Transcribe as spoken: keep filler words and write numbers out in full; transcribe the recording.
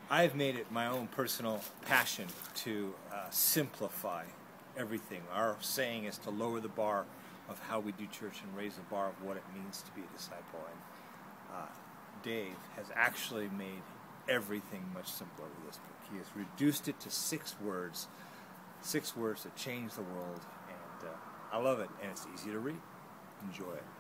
I've made it my own personal passion to uh, simplify everything. Our saying is to lower the bar of how we do church and raise the bar of what it means to be a disciple. And uh, Dave has actually made everything much simpler with this book. He has reduced it to six words, six words that change the world, and uh, I love it, and it's easy to read. Enjoy it.